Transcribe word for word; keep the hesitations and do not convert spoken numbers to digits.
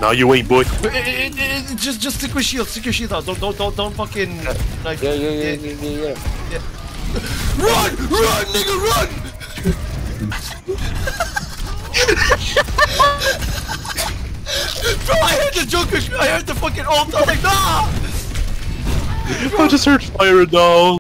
No, you ain't, boy. It, it, it, just, just stick with shield. Stick your shield out. Don't, don't, don't, don't fucking. Like, yeah, yeah, yeah, yeah, yeah, yeah. yeah. Run, run, nigga, run! Bro, I heard the Joker. I heard the fucking ult. I was like, nah. I just heard fire now.